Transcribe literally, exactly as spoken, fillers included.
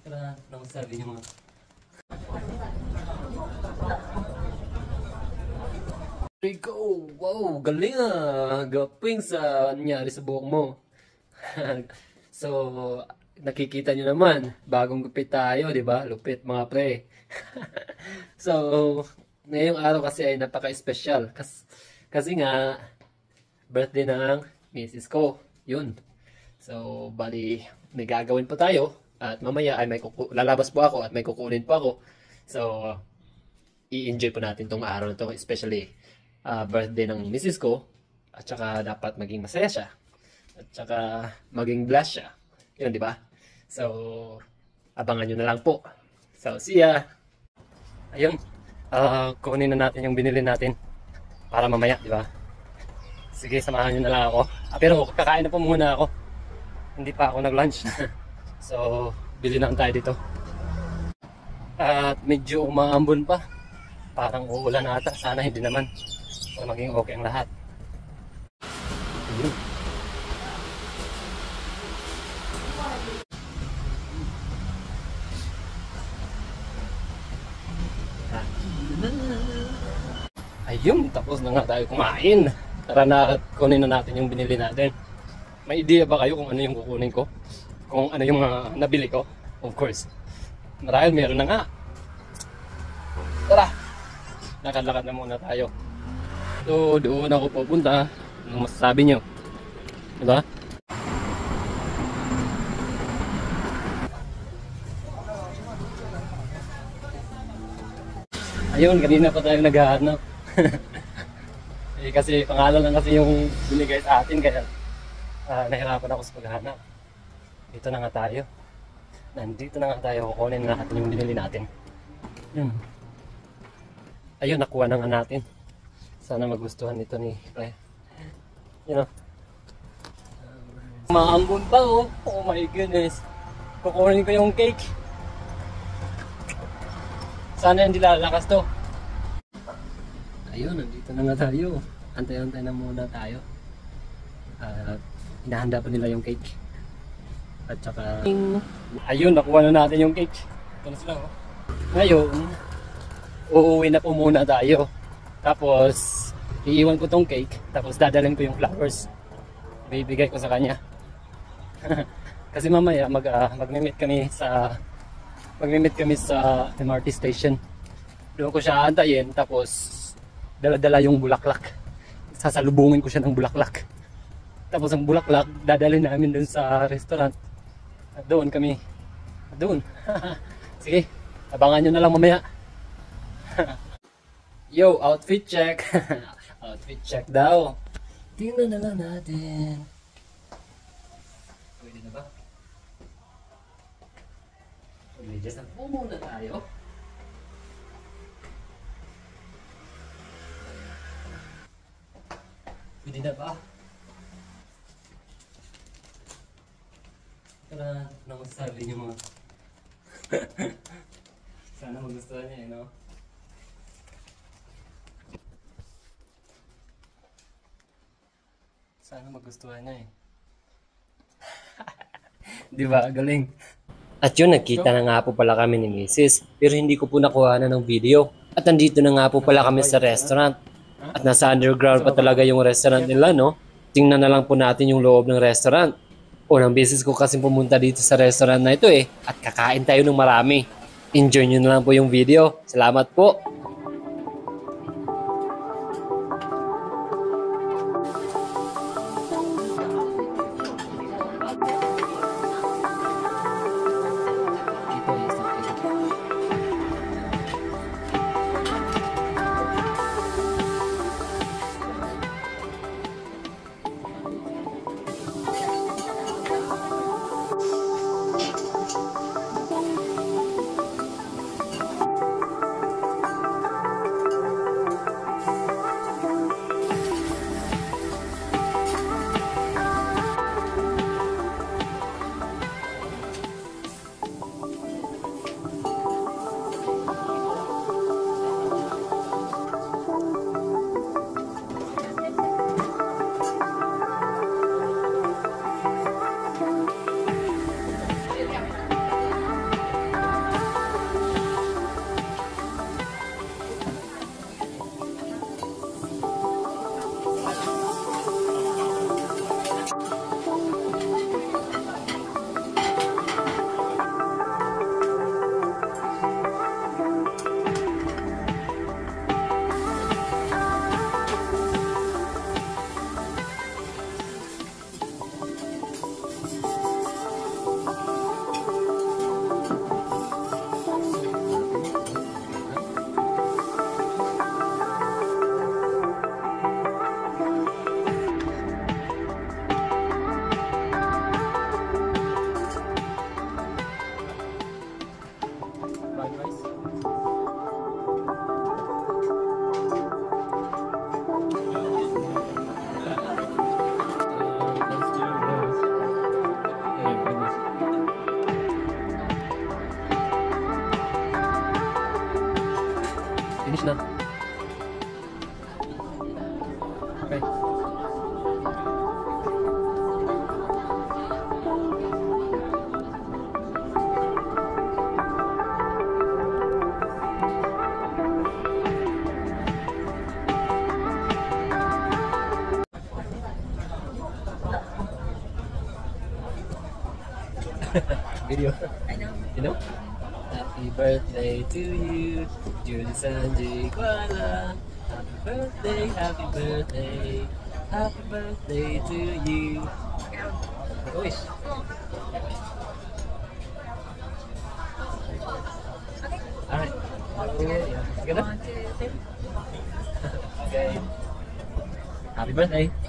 Tara, anong sabi niyo mga? Rico, wow, galing ah. Gaping sa nangyari sa buhok mo. So, nakikita nyo naman, bagong gupit tayo, di ba? Lupit mga pre. So, ngayong araw kasi ay napaka-espesyal. Kasi, kasi nga, birthday ng misis ko. Yun. So, bali, may gagawin pa tayo. At mamaya ay may kuku lalabas po ako at may kukunin po ako. So, i-enjoy po natin tong araw na to. Especially, uh, birthday ng misis ko. At saka dapat maging masaya siya. At saka maging blessed siya. Yun, di ba? So, abangan nyo na lang po. So, see ya! Ayun. Uh, kunin na natin yung binili natin. Para mamaya, di ba? Sige, samahan nyo na lang ako. Ah, pero kakain na po muna ako. Hindi pa ako nag-lunch. So, bili na tayo dito. At medyo umaambon pa. Parang uulan ata. Sana hindi naman. Para maging okay ang lahat. Ayun. Ayun, tapos na nga tayo kumain. Tara na, kunin na natin yung binili natin. May idea ba kayo kung ano yung kukunin ko? Kung ano yung uh, nabili ko? Of course. Marahil meron na nga. Tara! Nakalakad na muna tayo. So, doon ako pupunta. Anong masasabi nyo? Diba? Ayun, kanina pa tayo naghahanap. Eh, kasi pangalan lang kasi yung binigay sa atin, kaya uh, nahirapan ako sa paghahanap. Dito na nga tayo. Nandito na nga tayo. Kukunin na natin yung binili natin. Yun. Ayun, nakuha na nga natin. Sana magustuhan ito ni Pre. You know. Maambon pa oh. Oh my goodness. Kukunin ko yung cake. Sana hindi lalakas to. Ayun, nandito na nga tayo. Antay-antay na muna tayo. Uh, inahanda pa nila yung cake. At saka, ayun, nakuha na natin yung cake. Ito na sila, oh. Ngayon, uuwi na po muna tayo. Tapos, iiwan ko tong cake. Tapos, dadalhin ko yung flowers. Bibigay ko sa kanya. Kasi mamaya, mag, uh, mag-meet kami sa, mag-meet kami sa M R T station. Doon ko siya aantayin. Tapos, dala-dala yung bulaklak. Sasalubungin ko siya ng bulaklak. Tapos, ang bulaklak, dadalhin namin dun sa restaurant. At doon kami. At doon. Sige, abangan nyo na lang mamaya. Yo, outfit check. Outfit check daw. Tingnan na lang natin. Pwede na ba? Pwede, just na po muna tayo. Pwede na ba? Tara, anong masasabi niyo mga? Sana magustuhan niya, eh, no? Sana magustuhan niya, eh. Di ba? Galing. At yun, nagkita na nga po pala kami ni Missus Pero hindi ko po nakuha na ng video. At nandito na nga po pala kami sa restaurant. At nasa underground pa talaga yung restaurant nila, no? Tingnan na lang po natin yung loob ng restaurant. Unang beses ko kasi pumunta dito sa restaurant na ito eh. At kakain tayo ng marami. Enjoy nyo na lang po yung video. Salamat po! na. Okay. Video. You know? Happy birthday to you, Julie Sanjay Kuala. Happy birthday, happy birthday, happy birthday to you. Wish. Alright. Okay. Yeah. Sige na. Okay. Happy birthday.